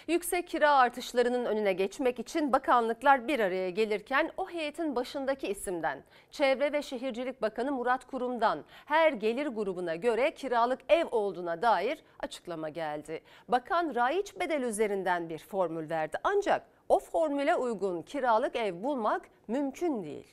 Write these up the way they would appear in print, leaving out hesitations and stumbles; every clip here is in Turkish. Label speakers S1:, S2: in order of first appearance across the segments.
S1: Yüksek kira artışlarının önüne geçmek için bakanlıklar bir araya gelirken o heyetin başındaki isimden, Çevre ve Şehircilik Bakanı Murat Kurum'dan her gelir grubuna göre kiralık ev olduğuna dair açıklama geldi. Bakan raiç bedel üzerinden bir formül verdi, ancak o formüle uygun kiralık ev bulmak mümkün değil.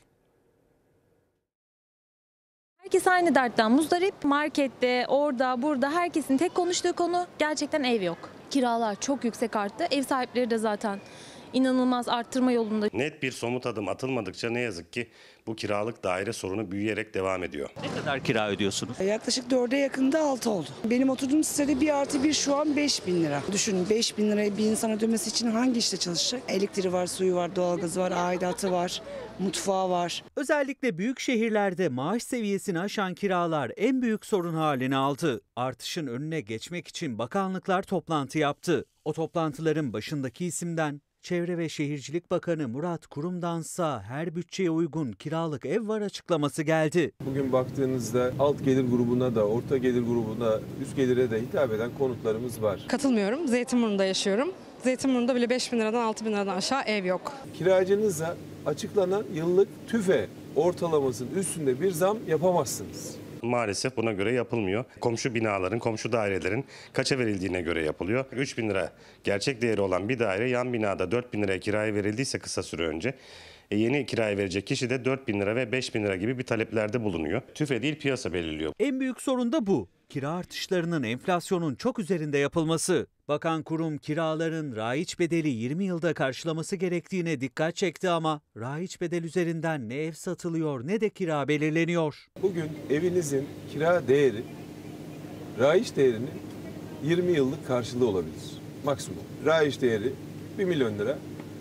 S2: Herkes aynı dertten muzdarip. Markette, orada, burada herkesin tek konuştuğu konu gerçekten ev yok. Kiralar çok yüksek arttı. Ev sahipleri de zaten inanılmaz arttırma yolunda.
S3: Net bir somut adım atılmadıkça ne yazık ki bu kiralık daire sorunu büyüyerek devam ediyor.
S4: Ne kadar kira ödüyorsunuz?
S5: Yaklaşık 4'e yakında 6 oldu. Benim oturduğum sitede 1+1 şu an 5.000 lira. Düşünün, 5.000 liraya bir insan ödemesi için hangi işte çalışacak? Elektriği var, suyu var, doğalgazı var, aidatı var, mutfağı var.
S6: Özellikle büyük şehirlerde maaş seviyesini aşan kiralar en büyük sorun haline aldı. Artışın önüne geçmek için bakanlıklar toplantı yaptı. O toplantıların başındaki isimden Çevre ve Şehircilik Bakanı Murat Kurum'dansa her bütçeye uygun kiralık ev var açıklaması geldi.
S7: Bugün baktığınızda alt gelir grubuna da, orta gelir grubuna, üst gelire de hitap eden konutlarımız var.
S8: Katılmıyorum. Zeytinburnu'nda yaşıyorum. Zeytinburnu'nda bile 5.000 liradan 6.000 liradan aşağı ev yok.
S7: Kiracınıza açıklanan yıllık TÜFE ortalamasının üstünde bir zam yapamazsınız.
S3: Maalesef buna göre yapılmıyor. Komşu binaların, komşu dairelerin kaça verildiğine göre yapılıyor. 3.000 lira gerçek değeri olan bir daire yan binada 4.000 liraya kiraya verildiyse kısa süre önce yeni kiraya verecek kişi de 4.000 lira ve 5.000 lira gibi bir taleplerde bulunuyor. TÜFE değil, piyasa belirliyor.
S6: En büyük sorun da bu. Kira artışlarının enflasyonun çok üzerinde yapılması. Bakan Kurum kiraların raiç bedeli 20 yılda karşılaması gerektiğine dikkat çekti ama raiç bedel üzerinden ne ev satılıyor ne de kira belirleniyor.
S7: Bugün evinizin kira değeri, raiç değerinin 20 yıllık karşılığı olabilir. Maksimum. Raiç değeri 1 milyon lira.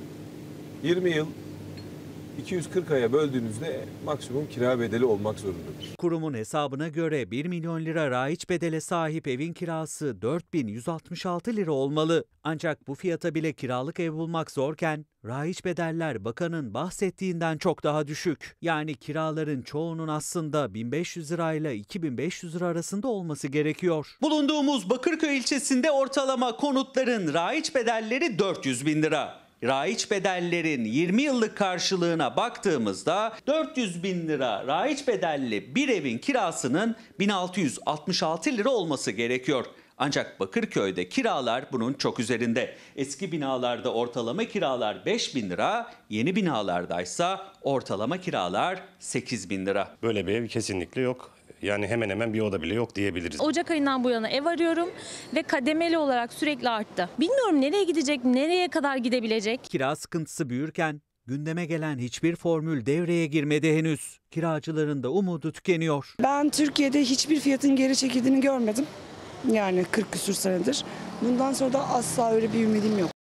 S7: 20 yıl 240 aya böldüğünüzde maksimum kira bedeli olmak zorundadır.
S6: Kurumun hesabına göre 1 milyon lira raiç bedele sahip evin kirası 4.166 lira olmalı. Ancak bu fiyata bile kiralık ev bulmak zorken raiç bedeller bakanın bahsettiğinden çok daha düşük. Yani kiraların çoğunun aslında 1.500 lirayla 2.500 lira arasında olması gerekiyor.
S9: Bulunduğumuz Bakırköy ilçesinde ortalama konutların raiç bedelleri 400 bin lira. Raiç bedellerin 20 yıllık karşılığına baktığımızda 400 bin lira raiç bedelli bir evin kirasının 1666 lira olması gerekiyor. Ancak Bakırköy'de kiralar bunun çok üzerinde. Eski binalarda ortalama kiralar 5 bin lira, yeni binalardaysa ortalama kiralar 8 bin lira.
S3: Böyle bir ev kesinlikle yok. Yani hemen hemen bir oda bile yok diyebiliriz.
S2: Ocak ayından bu yana ev arıyorum ve kademeli olarak sürekli arttı. Bilmiyorum nereye gidecek, nereye kadar gidebilecek.
S6: Kira sıkıntısı büyürken gündeme gelen hiçbir formül devreye girmedi henüz. Kiracıların da umudu tükeniyor.
S5: Ben Türkiye'de hiçbir fiyatın geri çekildiğini görmedim. Yani 40 küsür senedir. Bundan sonra da asla öyle bir ümidim yok.